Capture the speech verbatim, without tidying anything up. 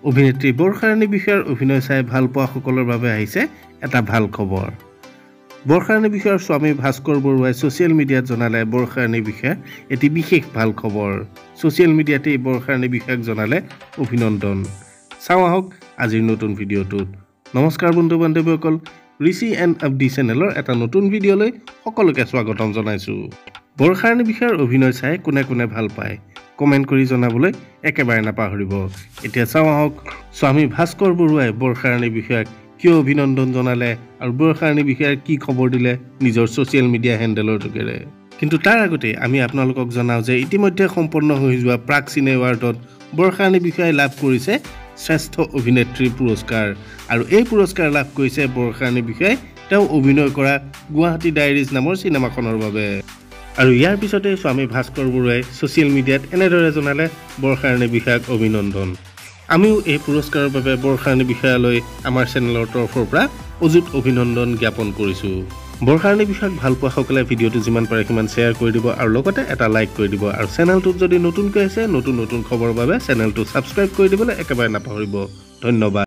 অভিনেত্ৰী বৰ্ষাৰাণী বিষয়াৰ অভিনয় চাই ভাল পোৱা সকলৰ বাবে আহিছে এটা ভাল খবৰ। বৰ্ষাৰাণী বিষয়াৰ স্বামী ভাস্কৰ বৰুৱাই ছ'চিয়েল মিডিয়াত জনালে বৰ্ষাৰাণী বিষয়াৰ এটি বিশেষ ভাল খবৰ। ছ'চিয়েল মিডিয়াতে বৰ্ষাৰাণী বিষয়াক জনালে অভিনন্দন। চাওঁ আহক আজিৰ নতুন ভিডিঅ'টোত। নমস্কাৰ বন্ধু বান্ধৱীসকল, ঋষি এণ্ড আব্দি চেনেলৰ এটা নতুন ভিডিঅ'লৈ সকলোকে স্বাগতম জনাইছোঁ। বৰ্ষাৰাণী বিষয়াৰ অভিনয় চাই কোনে কোনে ভাল পায় কমেণ্ট কৰি জনাবলৈ একেবাৰে নাপাহৰিব। এতিয়া চাওঁ আহক স্বামী ভাস্কৰ বৰুৱাই বৰ্ষাৰাণী বিষয়াক কিয় অভিনন্দন জনালে আৰু বৰ্ষাৰাণী বিষয়াৰ কি খবৰ দিলে নিজৰ ছ'চিয়েল মিডিয়া হেণ্ডেলৰ যোগেৰে। কিন্তু তাৰ আগতে আমি আপোনালোকক জনাওঁ যে ইতিমধ্যে সম্পন্ন হৈ যোৱা প্ৰাক চিনে এৱাৰ্ডত বৰ্ষাৰাণী বিষয়াই লাভ কৰিছে শ্ৰেষ্ঠ অভিনেত্ৰীৰ পুৰস্কাৰ আৰু এই পুৰস্কাৰ লাভ কৰিছে বৰ্ষাৰাণী বিষয়াই তেওঁ অভিনয় কৰা গুৱাহাটী ডায়েৰিজ নামৰ চিনেমাখনৰ বাবে। আৰু ইয়াৰ পিছতে স্বামী ভাস্কৰ বৰুৱাই ছ'চিয়েল মিডিয়াত এনেদৰে জনালে বৰ্ষাৰাণী বিষয়াক অভিনন্দন। আমিও এই পুৰস্কাৰৰ বাবে বৰ্ষাৰাণী বিষয়ালৈ আমাৰ চেনেলৰ তৰফৰ পৰা অযুত অভিনন্দন জ্ঞাপন কৰিছোঁ। বৰ্ষাৰাণী বিষয়াক ভাল পোৱাসকলে ভিডিঅ'টো যিমান পাৰে সিমান শ্বেয়াৰ কৰি দিব আৰু লগতে এটা লাইক কৰি দিব আৰু চেনেলটোত যদি নতুনকৈ আছে নতুন নতুন খবৰৰ বাবে চেনেলটো ছাবস্ক্ৰাইব কৰি দিবলৈ একেবাৰে নাপাহৰিব। ধন্যবাদ।